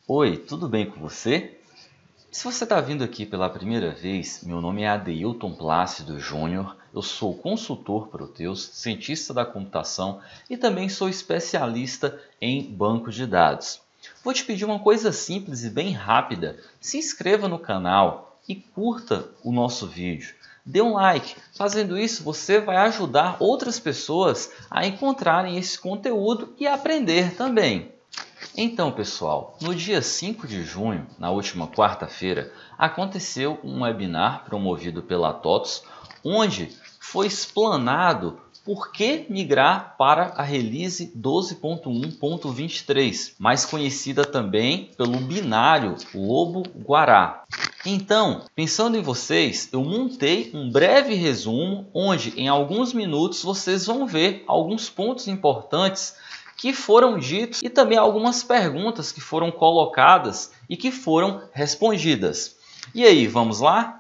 Oi, tudo bem com você? Se você está vindo aqui pela primeira vez, meu nome é Adeilton Plácido Júnior, eu sou consultor Proteus, cientista da computação e também sou especialista em banco de dados. Vou te pedir uma coisa simples e bem rápida, se inscreva no canal e curta o nosso vídeo. Dê um like, fazendo isso você vai ajudar outras pessoas a encontrarem esse conteúdo e aprender também. Então, pessoal, no dia 5 de junho, na última quarta-feira, aconteceu um webinar promovido pela TOTOS, onde foi explanado por que migrar para a release 12.1.23, mais conhecida também pelo binário Lobo-Guará. Então, pensando em vocês, eu montei um breve resumo, onde em alguns minutos vocês vão ver alguns pontos importantes que foram ditos e também algumas perguntas que foram colocadas e que foram respondidas. E aí, vamos lá?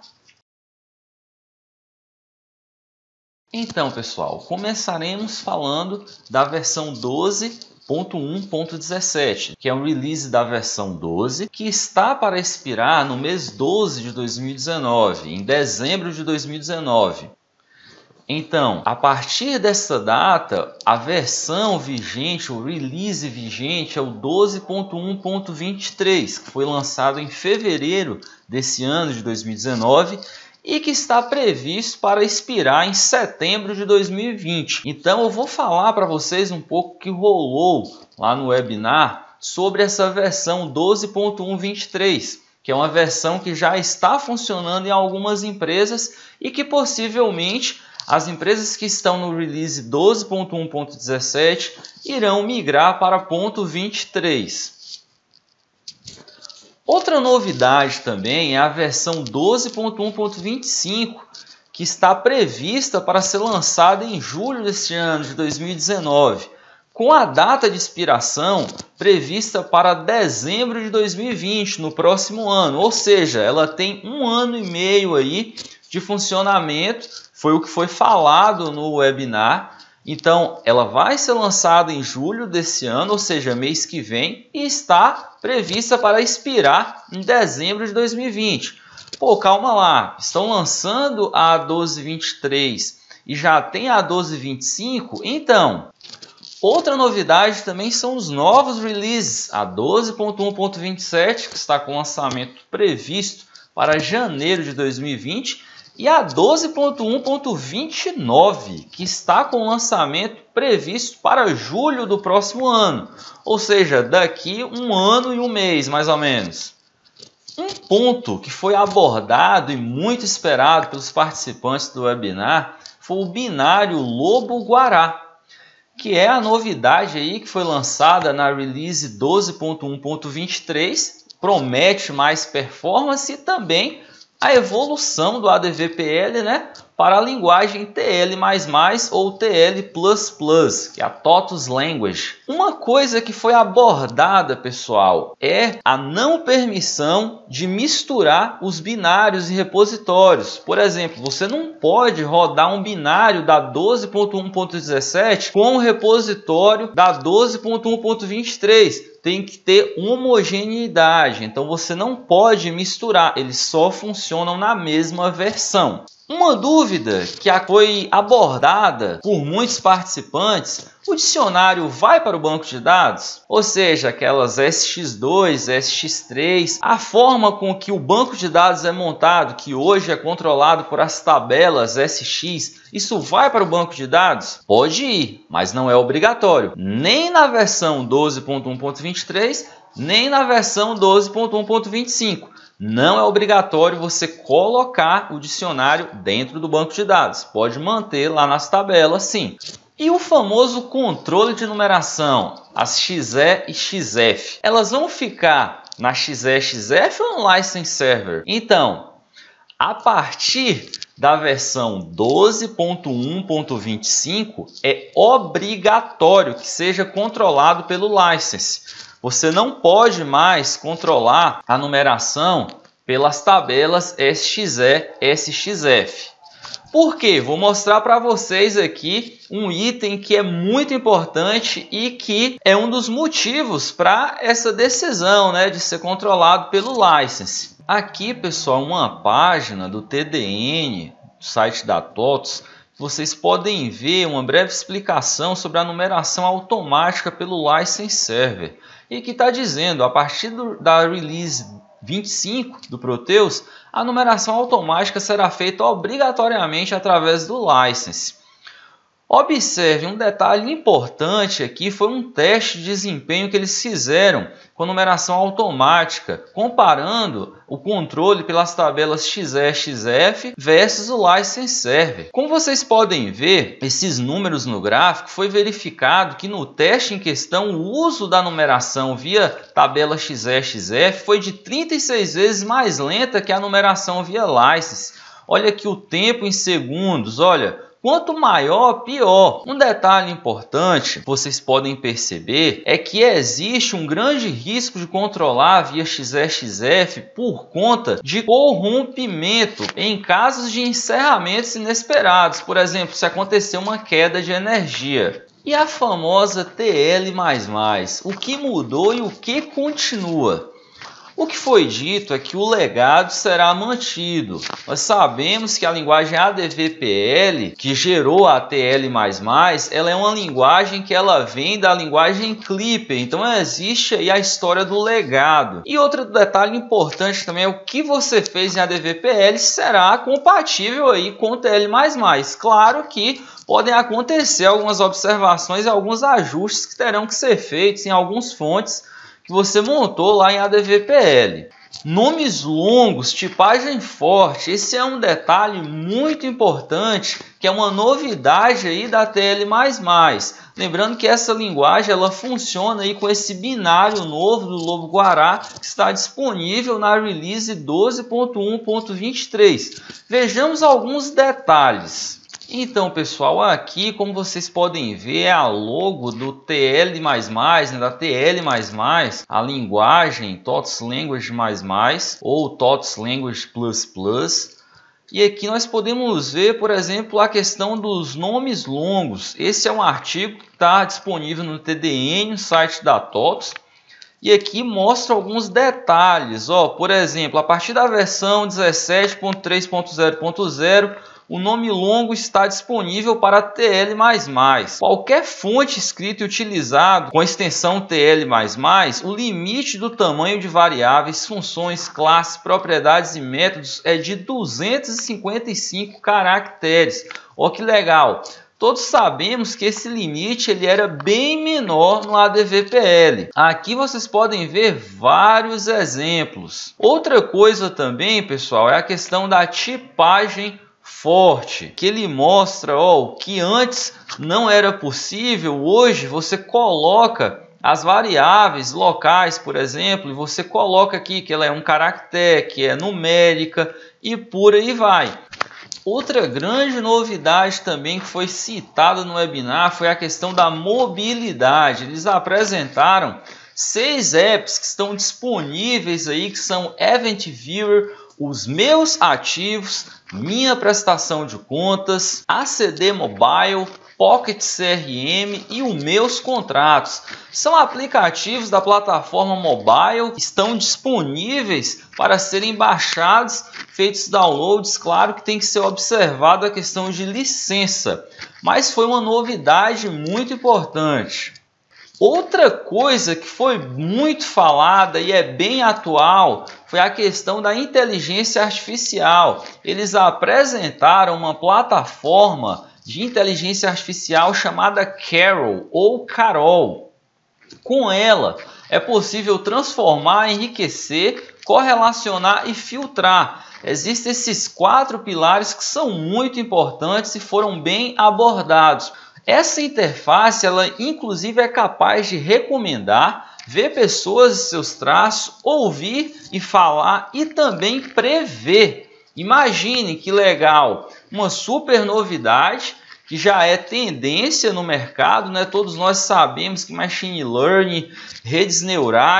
Então, pessoal, começaremos falando da versão 12.1.17, que é um release da versão 12, que está para expirar no mês 12 de 2019, em dezembro de 2019. Então, a partir dessa data, a versão vigente, o release vigente é o 12.1.23, que foi lançado em fevereiro desse ano de 2019 e que está previsto para expirar em setembro de 2020. Então, eu vou falar para vocês um pouco o que rolou lá no webinar sobre essa versão 12.1.23, que é uma versão que já está funcionando em algumas empresas e que possivelmente as empresas que estão no release 12.1.17 irão migrar para ponto 23. Outra novidade também é a versão 12.1.25, que está prevista para ser lançada em julho deste ano de 2019, com a data de expiração prevista para dezembro de 2020, no próximo ano. Ou seja, ela tem 1 ano e meio aí de funcionamento, foi o que foi falado no webinar. Então, ela vai ser lançada em julho desse ano, ou seja, mês que vem, e está prevista para expirar em dezembro de 2020. Pô, calma lá, estão lançando a 12.23 e já tem a 12.25? Então, outra novidade também são os novos releases, a 12.1.27, que está com lançamento previsto para janeiro de 2020, e a 12.1.29, que está com lançamento previsto para julho do próximo ano, ou seja, daqui 1 ano e 1 mês, mais ou menos. Um ponto que foi abordado e muito esperado pelos participantes do webinar foi o binário Lobo-Guará, que é a novidade aí que foi lançada na release 12.1.23, promete mais performance e também a evolução do ADVPL, né, para a linguagem TL++ ou TL++, que é a TOTOS Language. Uma coisa que foi abordada, pessoal, é a não permissão de misturar os binários e repositórios. Por exemplo, você não pode rodar um binário da 12.1.17 com o repositório da 12.1.23. Tem que ter homogeneidade, então você não pode misturar, eles só funcionam na mesma versão. Uma dúvida que foi abordada por muitos participantes: o dicionário vai para o banco de dados? Ou seja, aquelas SX2, SX3, a forma com que o banco de dados é montado, que hoje é controlado por as tabelas SX, isso vai para o banco de dados? Pode ir, mas não é obrigatório, nem na versão 12.1.23, nem na versão 12.1.25. Não é obrigatório você colocar o dicionário dentro do banco de dados. Pode manter lá nas tabelas, sim. E o famoso controle de numeração, as XE e XF, elas vão ficar na XE, XF ou no License Server? Então, a partir da versão 12.1.25, é obrigatório que seja controlado pelo License. Você não pode mais controlar a numeração pelas tabelas SXE, SXF. Por quê? Vou mostrar para vocês aqui um item que é muito importante e que é um dos motivos para essa decisão, né, de ser controlado pelo license. Aqui, pessoal, uma página do TDN, do site da TOTOS, vocês podem ver uma breve explicação sobre a numeração automática pelo license server. E que está dizendo, a partir da release 25 do Proteus, a numeração automática será feita obrigatoriamente através do license. Observe, um detalhe importante aqui foi um teste de desempenho que eles fizeram com a numeração automática, comparando o controle pelas tabelas XE, XF versus o license server. Como vocês podem ver, esses números no gráfico, foi verificado que no teste em questão o uso da numeração via tabela XE, XF foi de 36 vezes mais lenta que a numeração via license. Olha aqui o tempo em segundos, olha. Quanto maior, pior. Um detalhe importante, vocês podem perceber, é que existe um grande risco de controlar via XE/XF por conta de corrompimento em casos de encerramentos inesperados. Por exemplo, se acontecer uma queda de energia. E a famosa TL++, o que mudou e o que continua? O que foi dito é que o legado será mantido. Nós sabemos que a linguagem ADVPL, que gerou a TL++, ela é uma linguagem que ela vem da linguagem Clipper. Então existe aí a história do legado. E outro detalhe importante também é o que você fez em ADVPL será compatível aí com o TL++. Claro que podem acontecer algumas observações e alguns ajustes que terão que ser feitos em algumas fontes que você montou lá em ADVPL. Nomes longos, tipagem forte, esse é um detalhe muito importante, que é uma novidade aí da TL++. Lembrando que essa linguagem ela funciona aí com esse binário novo do Lobo-Guará, que está disponível na release 12.1.23. Vejamos alguns detalhes. Então, pessoal, aqui, como vocês podem ver, é a logo do TL++, né, da TL++, a linguagem TOTOS Language++, ou TOTOS Language++. E aqui nós podemos ver, por exemplo, a questão dos nomes longos. Esse é um artigo que está disponível no TDN, no site da TOTOS. E aqui mostra alguns detalhes. Por exemplo, a partir da versão 17.3.0.0, o nome longo está disponível para TL++. Qualquer fonte escrita e utilizado com a extensão TL++, o limite do tamanho de variáveis, funções, classes, propriedades e métodos é de 255 caracteres. Olha que legal! Todos sabemos que esse limite ele era bem menor no ADVPL. Aqui vocês podem ver vários exemplos. Outra coisa também, pessoal, é a questão da tipagem forte, que ele mostra o que antes não era possível, hoje você coloca as variáveis locais, por exemplo, e você coloca aqui que ela é um caractere, que é numérica e por aí vai. Outra grande novidade também que foi citada no webinar foi a questão da mobilidade. Eles apresentaram 6 apps que estão disponíveis aí, que são Event Viewer, os meus ativos, minha prestação de contas, ACD Mobile, Pocket CRM e os meus contratos. São aplicativos da plataforma mobile, estão disponíveis para serem baixados, feitos downloads. Claro que tem que ser observada a questão de licença, mas foi uma novidade muito importante. Outra coisa que foi muito falada e é bem atual foi a questão da inteligência artificial. Eles apresentaram uma plataforma de inteligência artificial chamada Carol ou Carol. Com ela é possível transformar, enriquecer, correlacionar e filtrar. Existem esses 4 pilares que são muito importantes e foram bem abordados. Essa interface, ela inclusive é capaz de recomendar, ver pessoas e seus traços, ouvir e falar e também prever. Imagine que legal, uma super novidade que já é tendência no mercado, né? Todos nós sabemos que machine learning, redes neurais,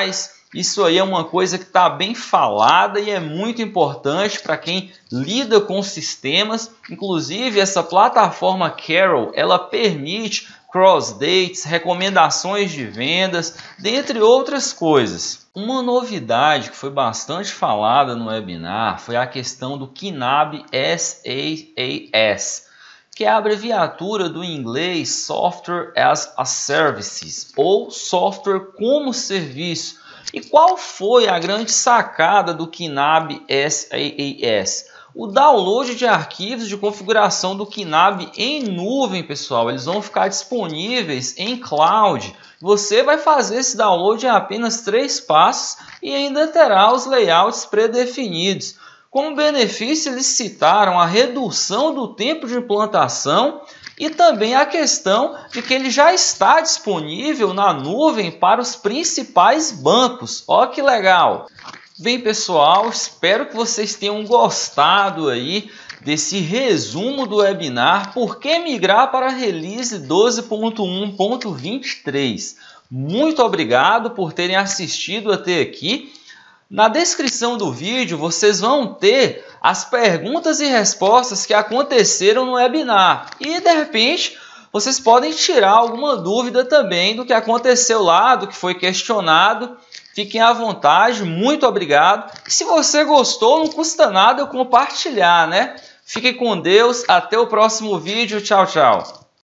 Isso aí é uma coisa que está bem falada e é muito importante para quem lida com sistemas. Inclusive, essa plataforma Carol, ela permite cross-dates, recomendações de vendas, dentre outras coisas. Uma novidade que foi bastante falada no webinar foi a questão do KNAB SaaS, que é a abreviatura do inglês Software as a Service, ou software como serviço. E qual foi a grande sacada do KNAB SaaS? O download de arquivos de configuração do KNAB em nuvem, pessoal. Eles vão ficar disponíveis em cloud. Você vai fazer esse download em apenas 3 passos e ainda terá os layouts pré-definidos. Como benefício, eles citaram a redução do tempo de implantação e também a questão de que ele já está disponível na nuvem para os principais bancos. Ó que legal! Bem, pessoal, espero que vocês tenham gostado aí desse resumo do webinar Por que migrar para a release 12.1.23. Muito obrigado por terem assistido até aqui. Na descrição do vídeo vocês vão ter as perguntas e respostas que aconteceram no webinar. E de repente vocês podem tirar alguma dúvida também do que aconteceu lá, do que foi questionado. Fiquem à vontade, muito obrigado. E se você gostou, não custa nada eu compartilhar, né? Fiquem com Deus, até o próximo vídeo. Tchau, tchau.